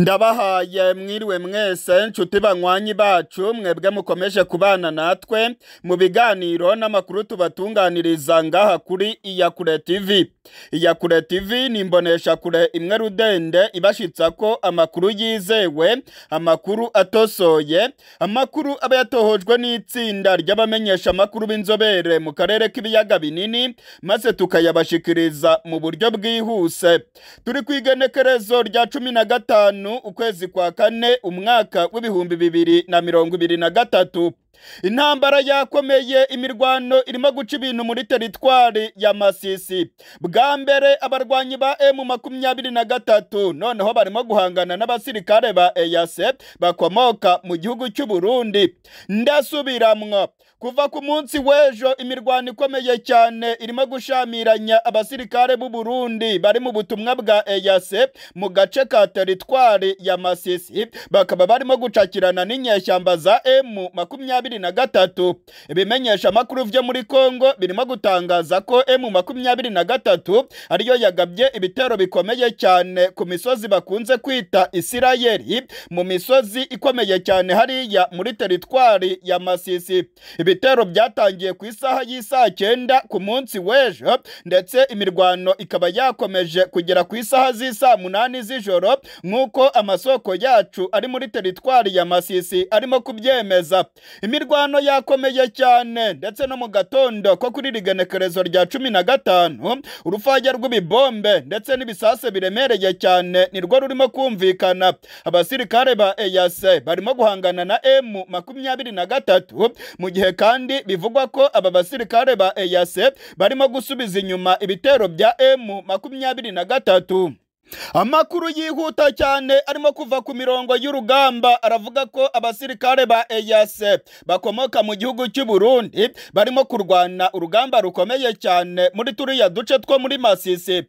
Ndabahaye mwiriwe mwese nshuti banywanyi bacu mwebwe mukomeje kubana natwe mu biganiro n'amakuru tubatunganiriza ngaha kuri Iyakure TV. Iyakure TV ni imbonesha kure imwe rudende ibashitsa ko amakuru yizewe, amakuru atosoye, amakuru aba yatohojwe n'itsinda ry'abamenyesha amakuru b'inzobere mu karere k'ibiyaga binini maze tukayabashikiriza mu buryo bwihuse. Turi kwigenekerezo rya 15 ukwezi kwa kane umwaka w'ibihumbi 2023. Intambara yakomeye, imirwano irimo guca ibintu muri teritwari ya Masisi. Bwa mbere abarwanyi ba M23 noneho barimo guhangana n'abasirikare ba EAC bakomoka mu gihugu cy'u Burundi. Ndasubiramwo, kuva ku munsi w'ejo imirwano ikomeye cyane irimo gushamiranya abasirikare b'u Burundi bari mu butumwa bwa EAC mu gace ka teritwari ya Masisi, bakaba barimo gucakirana n'inyeshyamba za M23. Ibimenyesha amakuru vyo muri Kongo birimo gutangaza ko M23 ariyo yagabye ibitero bikomeye cyane ku misozi bakunze kwita Isirayeli, mu misozi ikomeye cyane hariya muri teritwari ya Masisi. Ibitero byatangiye ku isaha y'isa 9 ku munsi w'ejo, ndetse imirwano ikaba yakomeje kugera ku isaha z'isa 8 z'ijoro nk'uko amasoko yacu ari muri teritwari ya Masisi arimo kubyemeza. Imirwano yakomeye cyane, ndetse no mu gatondo ko kuri rigenekerezo rya 15 urufaya rw'ibibombe ndetse n'ibisase biremereye cyane nirwo rurimo kumvikana. Abasirikare ba EAC barimo guhangana na M23 mu gihe kandi bivugwa ko aba basirikare ba EAC barimo gusubiza inyuma ibitero bya M23. Amakuru yihuta cyane arimo kuva ku mirongo y'urugamba aravuga ko abasirikare ba EAC bakomoka mu gihugu cy'u Burundi barimo kurwana urugamba rukomeye cyane muri turiya duce two muri Masisi.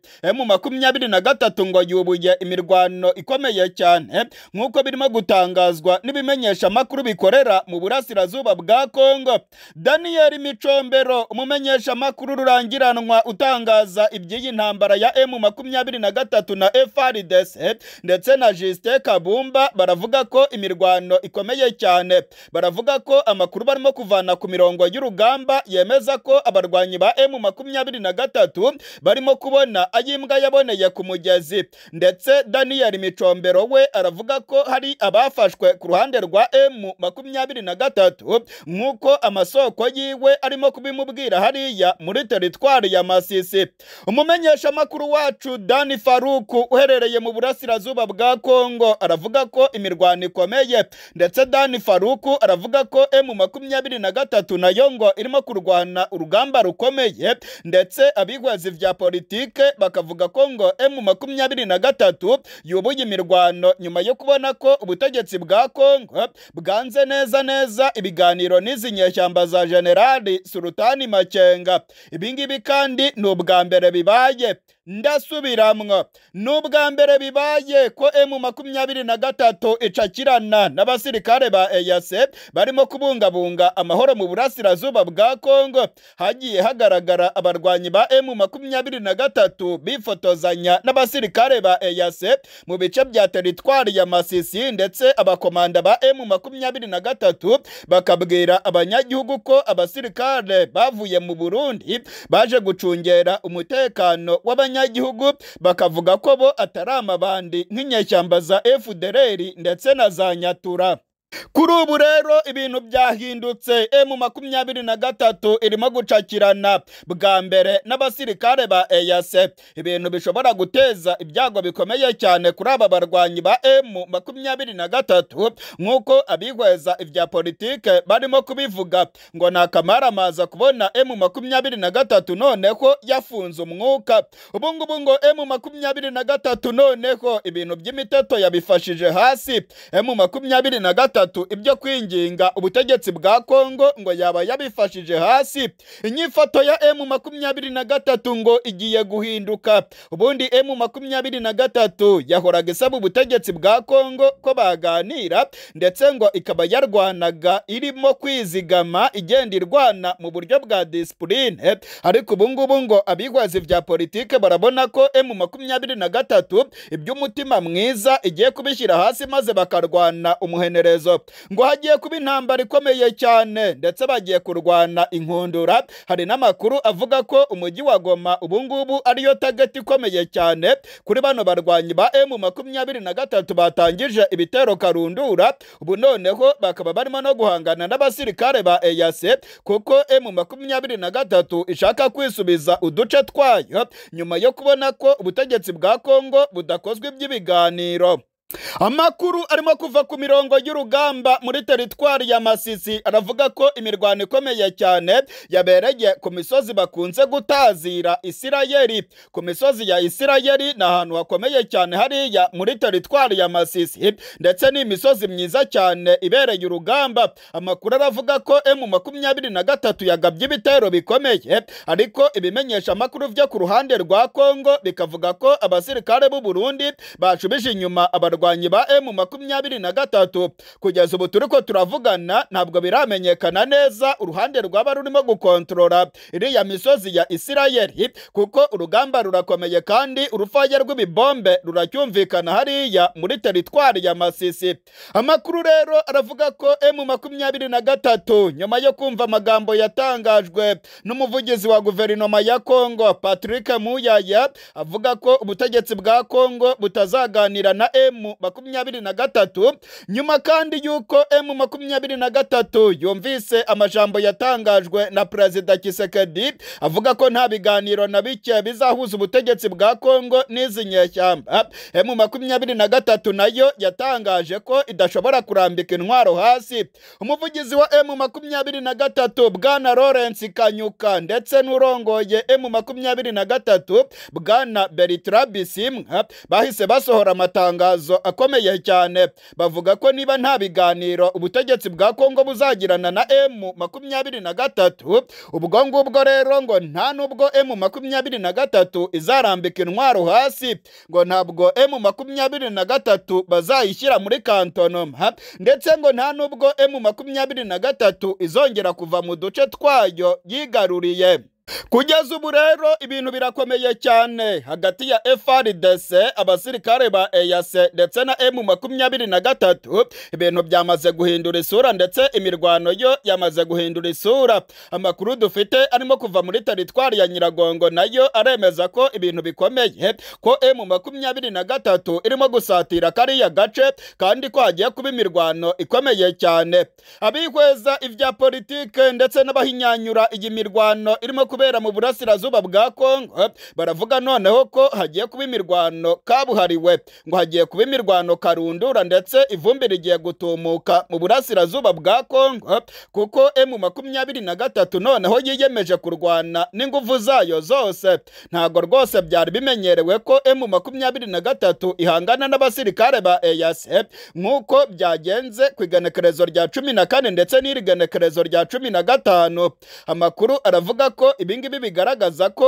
M23 ngo yubuye imirwano ikomeye cyane nk'uko birimo gutangazwa n'ibimenyesha amakuru bikorera mu burasirazuba bwa Kongo. Daniel Micombero, umumenyesha amakuru rurangiranwa utangaza iby'iyi ntambara ya M23 na FARDC ndetse na Justin Kabumba, baravuga ko imirwano ikomeye cyane. Baravuga ko amakuru barimo kuvana ku mirongo y'urugamba yemeza ko abarwanyi ba M23 barimo kubona ayimbwa yaboneye ku mugezi. Ndetse Daniel Micombero we aravuga ko hari abafashwe ku ruhande rwa M23 nk'uko amasoko yiwe arimo kubimubwira hariya muri teritwari ya Masisi. Umumenyesha amakuru wacu Dani Faruku uherereye mu burasirazuba bwa Kongo aravuga ko imirwano ikomeye, ndetse Dani Faruku aravuga ko M23 nayo ngo irimo kurwana urugamba rukomeye, ndetse abigwazi vya politike bakavuga ko ngo M23 yubuye imirwano nyuma yo kubona ko ubutegetsi bwa Kongo bwanze neza ibiganiro n'izi nyeshyamba za Generali Sultani Makenga. Ibingibi kandi ni ubwa mbere bibaye. Ndasubiramwo, n'ubwa mbere bibaye ko M23 icakirana n'abasirikare ba EAC barimo kubungabunga amahoro mu burasirazuba bwa Kongo. Hagiye hagaragara abarwanyi ba M23 bifotozanya n'abasirikare ba EAC mu bice bya teritwari ya Masisi, ndetse abakomanda ba M23 bakabwira abanyagihugu ko abasirikare bavuye mu Burundi baje gucungera umutekano w'abanyagihugu, bakavuga ko bo atari amabandi nk'inyeshyamba za FDLR ndetse na za Nyatura. Kuri ubu rero ibintu byahindutse. M23 irimo gucakirana bwa mbere n'abasirikare ba EAC, ibintu bishobora guteza ibyago bikomeye cyane kuri aba barwanyi ba M23 nk'uko abihweza ibya politike barimo kubivuga. Ngo nakamaramaza kubona M23 noneho yafunze umwuka. Ubu ngubu ngo M23 noneho ibintu by'imiteto yabifashije hasi. M23 M23 ibyo kwinginga ubutegetsi bwa Kongo ngo yaba yabifashije hasi. Inyifato ya M23 ngo igiye guhinduka. Ubundi M23 yahoraga isaba ubutegetsi bwa Kongo ko baganira, ndetse ngo ikaba yarwanaga irimo kwizigama igenda irwana mu buryo bwa discipline. Ariko ubu ngubu ngo abigwazi vya politike barabona ko M23 iby'umutima mwiza igiye kubishyira hasi maze bakarwana umuhenerezo. Ngo hagiye kuba intambara ikomeye cyane, ndetse bagiye kurwana inkundura. Hari n'amakuru avuga ko umujyi wa Goma ubu ngubu ariyo target ikomeye cyane kuri bano barwanyi ba M23 batangije ibitero karundura. Ubu noneho bakaba barimo no guhangana n'abasirikare ba EAC, kuko M23 ishaka kwisubiza uduce twayo nyuma yo kubona ko ubutegetsi bwa Kongo budakozwe iby'ibiganiro. Amakuru arimo kuva ku mirongo y'urugamba muri teritwari ya Masisi aravuga ko imirwano ikomeye cyane yabereye ku misozi bakunze gutazira Isirayeli. Ku misozi ya Isirayeli ni ahantu hakomeye cyane hariya muri teritwari ya Masisi, ndetse ni imisozi myiza cyane ibereye urugamba. Amakuru aravuga ko M23 yagabye ibitero bikomeye, ariko ibimenyesha amakuru byo ku ruhande rwa Kongo bikavuga ko abasirikare b'u Burundi bashubije inyuma abarwanyi ba M23. Kugeza ubu turiko turavugana ntabwo biramenyekana neza uruhande rwaba rurimo gukontorora iriya misozi ya Isirayeli, kuko urugamba rurakomeye kandi urufaya rw'ibibombe ruracyumvikana hariya muri teritwari ya Masisi. Amakuru rero aravuga ko M23 nyuma yo kumva amagambo yatangajwe n'umuvugizi wa guverinoma ya Kongo Patrick Muyaya avuga ko ubutegetsi bwa Kongo butazaganira na M23, nyuma kandi yuko M23 yumvise amajambo yatangajwe na Perezida Tshisekedi avuga ko nta biganiro na bike bizahuza ubutegetsi bwa Kongo n'izi nyeshyamba. M23 nayo yatangaje ko idashobora kurambika intwaro hasi. Umuvugizi wa M23 Bwana Lawrence Kanyuka ndetse n'urongoye M23 Bwana Bertrand Bisimwa bahise basohora amatangazo akomeye cyane. Bavuga ko niba nta biganiro ubutegetsi bwa Kongo buzagirana na M23, ubwo ngubwo rero ngo nta nubwo M23 izarambika intwaro hasi, ngo ntabwo M23 bazayishyira muri kantonoma, ndetse ngo nta nubwo M23 izongera kuva mu duce twayo yigaruriye. Kugeza ubu rero ibintu birakomeye cyane hagati ya FARDC, abasirikare ba EAC ndetse na M23. Ibintu byamaze guhindura isura, ndetse imirwano yo yamaze guhindura isura. Amakuru dufite arimo kuva muri teritwari ya Nyiragongo nayo aremeza ko ibintu bikomeye, ko M23 irimo gusatira kariya gace kandi ko hagiye kuba imirwano ikomeye cyane. Abihweza ivya politike ndetse n'abahinyanyura iyi mirwano irimo kubera mu burasirazuba bwa Kongo baravuga noneho ko hagiye kuba imirwano kabuhariwe, ngo hagiye kuba imirwano karundura, ndetse ivumbi rigiye gutumuka mu burasirazuba bwa Kongo, kuko M23 noneho yiyemeje kurwana n'ingufu zayo zose. Ntago rwose byari bimenyerewe ko M23 ihangana n'abasirikare ba EAC nk'uko byagenze ku igenekerezo rya 14 ndetse n'irigenekerezo rya 15. Amakuru aravuga ko ibingibi bigaragaza ko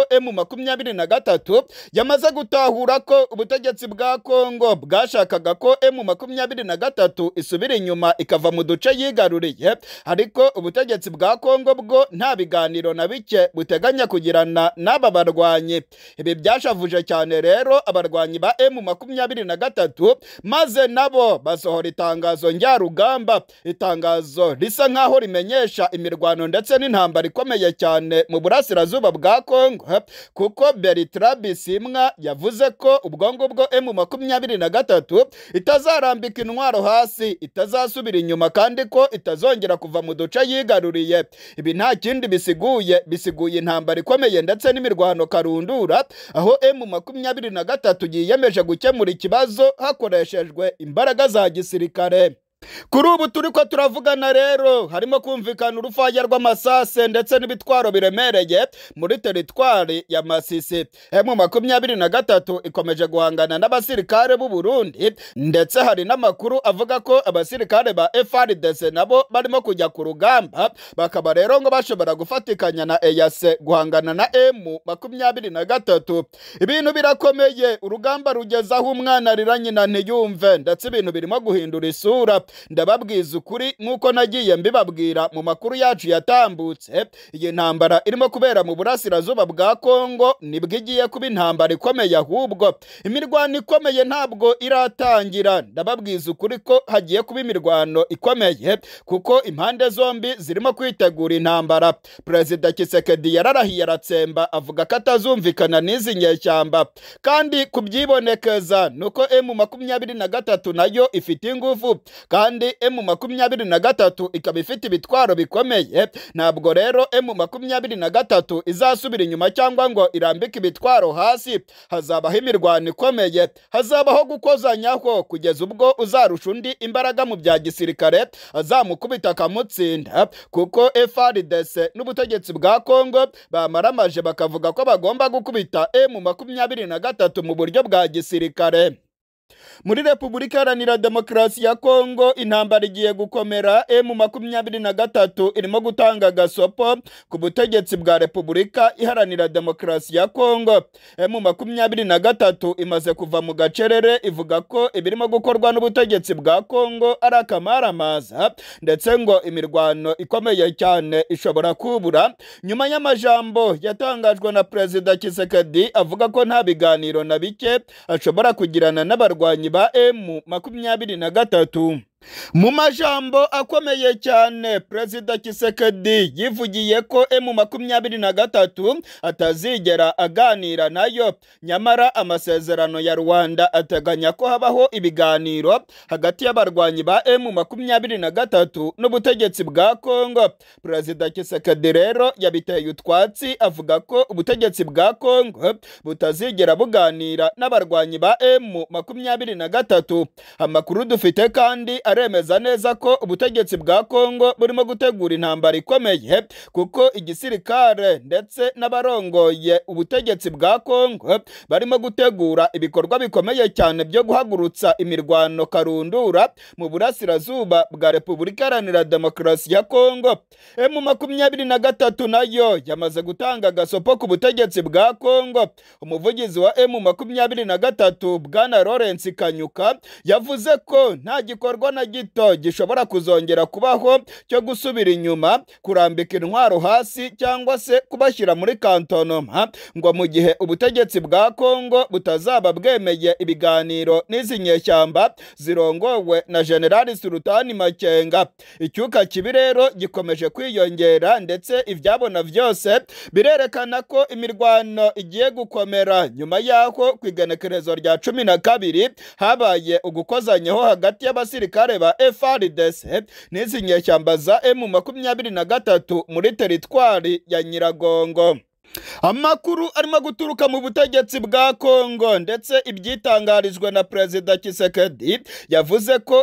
M23 yamaze gutahura ko ubutegetsi bwa Kongo bwashakaga ko M23 isubira inyuma ikava mu duce yigaruriye, ariko ubutegetsi bwa Kongo bwo nta biganiro na bike buteganya kugirana n'aba barwanyi. Ibi byashavuje cyane rero abarwanyi ba M23, maze nabo basohora itangazo njyarugamba, itangazo risa nkaho rimenyesha imirwano ndetse n'intambara ikomeye cyane mu burasirazuba bwa Kongo, kuko Bertrand Bisimwa yavuze ko ubwongo bwo M23 itazarambika intwaro hasi, itazasubira inyuma, kandi ko itazongera kuva mu duce yigaruriye. Ibi nta kindi bisiguye intambara ikomeye ndetse n'imirwano karundura, aho M23 yiyemeje gukemura ikibazo hakoreshejwe imbaraga za gisirikare. Kuri ubu turiko turavugana rero harimo kumvikana urufaya rw'amasase ndetse n'ibitwaro biremereye muri teritwari ya Masisi. M23 ikomeje guhangana n'abasirikare b'u Burundi, ndetse hari n'amakuru avuga ko abasirikare ba FARDC nabo barimo kujya ku rugamba, bakaba rero ngo bashobora gufatikanya na EAC guhangana na M23. Ibintu birakomeye, urugamba rugeza aho umwana arira nyina ntiyumve, ndetse ibintu birimo guhindura isura. Ndababwiza ukuri nk'uko nagiye mbibabwira mu makuru yacu yatambutse, iyi ntambara irimo kubera mu burasirazuba bwa Kongo nibwo igiye kuba intambara ikomeye, ahubwo imirwano ikomeye ntabwo iratangira. Ndababwiza ukuri ko hagiye kuba imirwano ikomeye, kuko impande zombi zirimo kwitegura intambara. Perezida Tshisekedi yararahiye aratsemba avuga ko atazumvikana n'izi nyeshyamba, kandi kubyibonekeza nuko M23 nayo ifite ingufu, kandi M23 ikaba ifite ibitwaro bikomeye. Ntabwo rero M23 izasubira inyuma cyangwa ngo irambike ibitwaro hasi. Hazabaho imirwano ikomeye, hazabaho gukozanyaho kugeza ubwo uzarusha undi imbaraga mu bya gisirikare azamukubita akamutsinda, kuko FARDC n'ubutegetsi bwa Kongo bamaramaje bakavuga ko bagomba gukubita M23 mu buryo bwa gisirikare. Muri Repubulika Iharanira Demokarasi ya Kongo intambara igiye gukomera. M23 irimo gutanga gasopo ku butegetsi bwa Repubulika Iharanira Demokarasi ya Kongo. M23 imaze kuva mu gacerere, ivuga ko ibirimo gukorwa n'ubutegetsi bwa Kongo ari akamaramaza, ndetse ngo imirwano ikomeye cyane ishobora kubura. Nyuma y'amajambo yatangajwe na Perezida Tshisekedi avuga ko nta biganiro na bike ashobora kugirana n'abarwanyi ba M23. Mu majambo akomeye cyane, Perezida Tshisekedi yivugiye ko M23 atazigera aganira nayo, nyamara amasezerano ya Rwanda ateganya ko habaho ibiganiro hagati y'abarwanyi ba M23 n'ubutegetsi bwa Kongo. Perezida Tshisekedi rero yabiteye utwatsi avuga ko ubutegetsi bwa Kongo butazigera buganira n'abarwanyi ba M23. Amakuru dufite kandi aremeza neza ko ubutegetsi bwa Kongo burimo gutegura intambara ikomeye, kuko igisirikare ndetse n'abarongoye ubutegetsi bwa Kongo barimo gutegura ibikorwa bikomeye cyane byo guhagurutsa imirwano karundura mu burasirazuba bwa Repubulika Iharanira Demokarasi ya Kongo. M23 nayo yamaze gutanga gasopo ku butegetsi bwa Kongo. Umuvugizi wa M23 Bwana Lawrence Kanyuka yavuze ko nta gikorwa na gito gishobora kuzongera kubaho cyo gusubira inyuma, kurambika intwaro hasi cyangwa se kubashyira muri kantonoma, ngo mu gihe ubutegetsi bwa Kongo butazaba bwemeye ibiganiro n'izi nyeshyamba zirongowe na General Sultani Makenga. Icyuka kibi rero gikomeje kwiyongera, ndetse ibyabona byose birerekana ko imirwano igiye gukomera nyuma y'aho ku igenekerezo rya 12 habaye ugukozanyaho hagati y'abasirikare ba FARDC n'izi nyeshyamba za M23 muri teritwari ya Nyiragongo. Amakuru arimo guturuka mu butegetsi bwa Kongo, ndetse ibyitangarijwe na Perezida Tshisekedi yavuze ko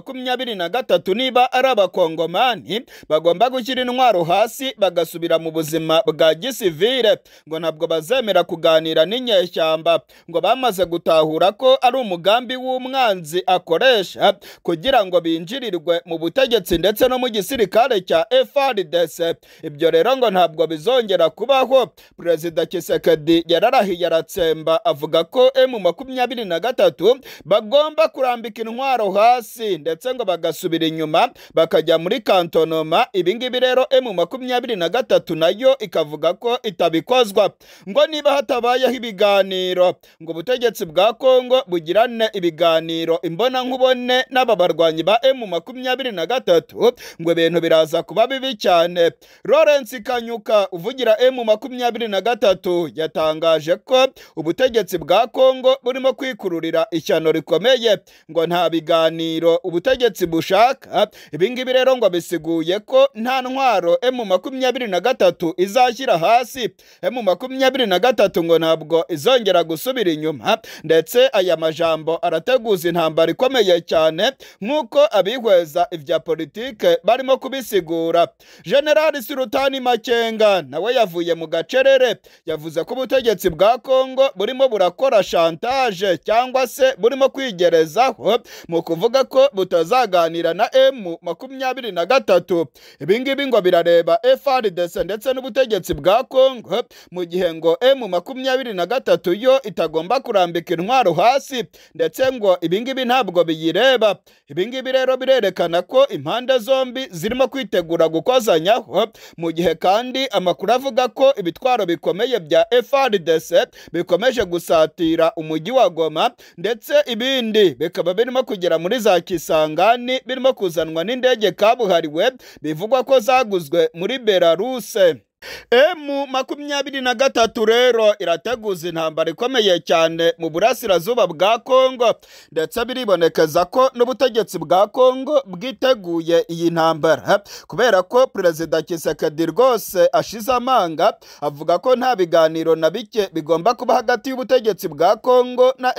M23 niba ari abakongomani bagomba gushyira intwaro hasi bagasubira mu buzima bwa gisivile, ngo ntabwo bazemera kuganira n'inyeshyamba, ngo bamaze gutahura ko ari umugambi w'umwanzi akoresha kugira ngo binjirirwe mu butegetsi ndetse no mu gisirikare cya FARDC. Ibyo rero ngo ntabwo bizongera kubaho. Perezida Tshisekedi yararahiye aratsemba avuga ko M23 bagomba kurambika intwaro hasi, ndetse ngo bagasubira inyuma bakajya muri kantonoma. Ibingibi rero M23 nayo ikavuga ko itabikozwa, ngo niba hatabayeho ibiganiro ngo ubutegetsi bwa Kongo bugirane ibiganiro imbona nkubone n'aba barwanyi ba M23, ngo ibintu biraza kuba bibi cyane. Lawrence Kanyuka uvugira M23 M23 yatangaje ko ubutegetsi bwa Kongo burimo kwikururira ishyano rikomeye, ngo nta biganiro ubutegetsi bushaka. Ibingibi rero ngo bisiguye ko nta ntwaro M23 izashyira hasi. M23 ngo ntabwo izongera gusubira inyuma, ndetse aya majambo arateguza intambara ikomeye cyane nk'uko abihweza ibya politike barimo kubisigura. General Sultani Makenga nawe yavuye mu gacerere, yavuze ko ubutegetsi bwa Kongo burimo burakora chantage cyangwa se burimo kwigerezaho mu kuvuga ko butazaganira na M23. Ibingibi ngo birareba FARDC ndetse n'ubutegetsi bwa Kongo, mu gihe ngo M23 yo itagomba kurambika intwaro hasi, ndetse ngo ibingibi ntabwo biyireba. Ibingibi rero birerekana ko impande zombi zirimo kwitegura gukozanyaho, mu gihe kandi amakuru avuga ko ibitwaro bikomeye bya FARDC bikomeje gusatira umujyi wa Goma, ndetse ibindi bikaba birimo kugera muri za Kisangani, birimo kuzanwa n'indege kabuhariwe bivugwa ko zaguzwe muri Belarus. M23 rero irateguza intambara ikomeye cyane mu burasirazuba bwa Kongo, ndetse biribonekeza ko n'ubutegetsi bwa Kongo bwiteguye iyi ntambara, kubera ko Perezida Tshisekedi rwose ashize amanga, avuga ko nta biganiro na bike bigomba kuba hagati y'ubutegetsi bwa Kongo na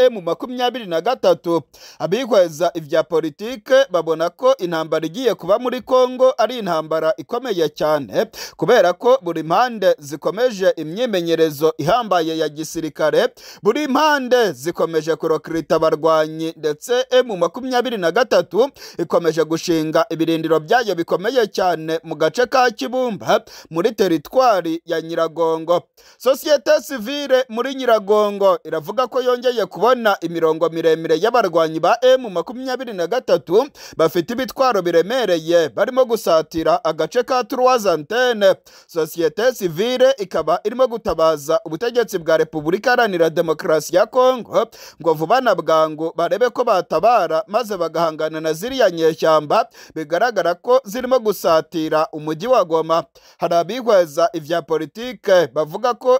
M23. Abihweza ibya politike babona ko intambara igiye kuba muri Kongo ari intambara ikomeye cyane, kubera ko buri mpande zikomeje imyimenyerezo ihambaye ya gisirikare, buri mpande zikomeje kurokirita abarwanyi, ndetse M23 ikomeje gushinga ibirindiro byayo bikomeye cyane mu gace ka Kibumba muri teritwari ya Nyiragongo. Sosiyete sivile muri Nyiragongo iravuga ko yongeye kubona imirongo miremire y'abarwanyi ba M23 bafite ibitwaro biremereye barimo gusatira agace ka Trois-Antennes. Sosiyete sivile ikaba irimo gutabaza ubutegetsi bwa Repubulika Iharanira Demokarasi ya Kongo ngo vuba na bwangu barebe ko batabara maze bagahangana na ziriya nyeshyamba bigaragara ko zirimo gusatira umujyi wa Goma. Hari abihweza ivya politike bavuga ko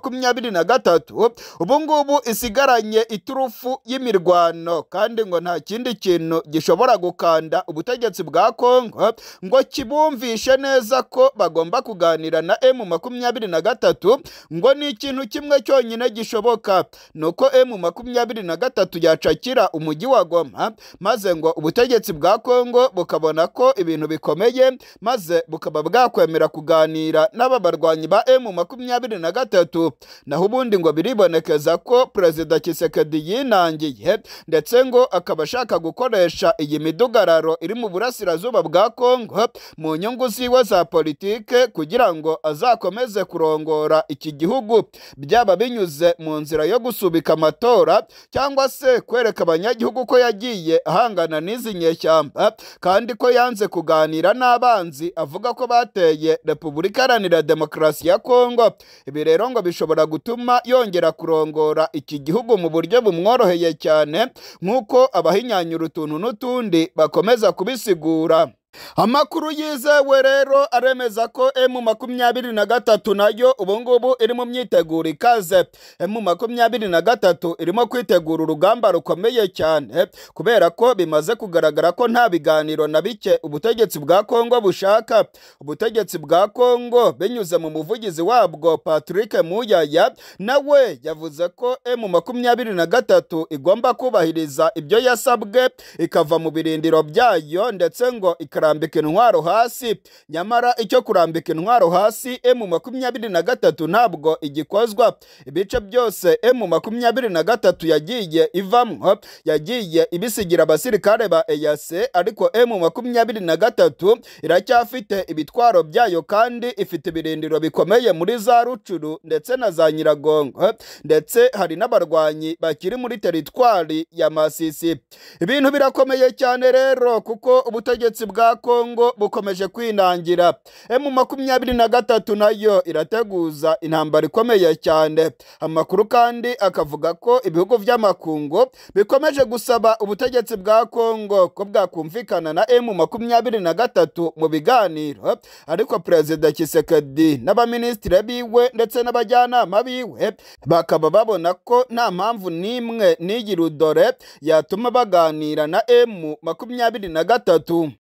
M23 ubu ngubu isigaranye iturufu y'imirwano, kandi ngo nta kindi kintu gishobora gukanda ubutegetsi bwa Kongo ngo kibumvishe neza ko bagomba kuganira na M23, ngo ni ikintu kimwe cyonyine gishoboka, nuko M23 yacakira umujyi wa Goma, maze ngo ubutegetsi bwa Kongo bukabona ko ibintu bikomeye, maze bukaba bwakwemera kuganira n'aba barwanyi ba M23. Naho ubundi ngo biribonekeza ko Perezida Tshisekedi yinangiye, ndetse ngo akaba ashaka gukoresha iyi midugararo iri mu burasirazuba bwa Kongo mu nyungu ziwe za politike, kugira ngo azakomeze kurongora iki gihugu, byaba binyuze mu nzira yo gusubika amatora cyangwa se kwereka abanyagihugu ko yagiye ahangana n'izi nyeshyamba, kandi ko yanze kuganira n'abanzi avuga ko bateye Repubulika Iharanira Demokarasi ya Kongo. Ibi rero ngo bishobora gutuma yongera kurongora iki gihugu mu buryo bumworoheye cyane, nk'uko abahinyanyura utuntu n'utundi bakomeza kubisigura. Amakuru yizewe rero aremeza ko M23 nayo ubungubu iri mu myiteguro ikaze. M23 irimo kwitegura urugamba rukomeye cyane, kubera ko bimaze kugaragara ko nta biganiro na bike ubutegetsi bwa Kongo bushaka. Ubutegetsi bwa Kongo binyuze mu muvugizi wabwo Patrick Muyaya, nawe yavuze ko M23 igomba kubahiriza ibyo yasabwe, ikava mu birindiro byayo, ndetse ngo kurambika intwaro hasi. Nyamara icyo kurambika intwaro hasi M23 ntabwo igikozwa. Ibice byose M23 yagiye ivamwo, yagiye ibisigira abasirikare ba EAC, ariko M23 iracyafite ibitwaro byayo, kandi ifite ibirindiro bikomeye muri za Rucuru ndetse na za Nyiragongo, ndetse hari n'abarwanyi bakiri muri teritwari ya Masisi. Ibintu birakomeye cyane rero, kuko ubutegetsi bwa bwa Kongo bukomeje kwinangira. M23 nayo irateguza intambara ikomeye cyane. Amakuru kandi akavuga ko ibihugu vy'amakungu bikomeje gusaba ubutegetsi bwa Kongo ko bwakumvikana na M23 mu biganiro, ariko Perezida Tshisekedi n'abaministiri biwe ndetse n'abajyanama biwe bakaba babona ko nta mpamvu nimwe n'igirudore yatuma baganira na M23.